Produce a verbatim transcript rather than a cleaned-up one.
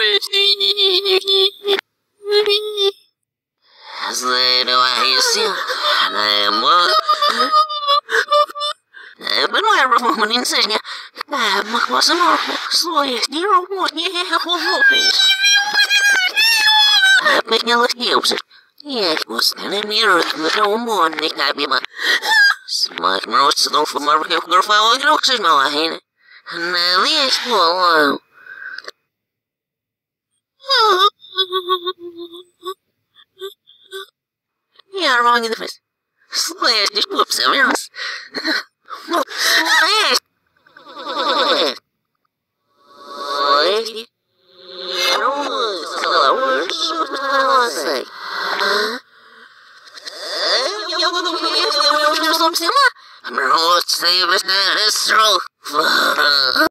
Следовая ему. Бывает, что мы не знаем, как мы можем слоить не работать. Поднялась девушка. Я вкусно миру, но умон не кабима. Смотрю, что в марках графа игрок с малахина. Налезь голову. Я wrong in the face. Slash, this whoops, I'm else. Slash!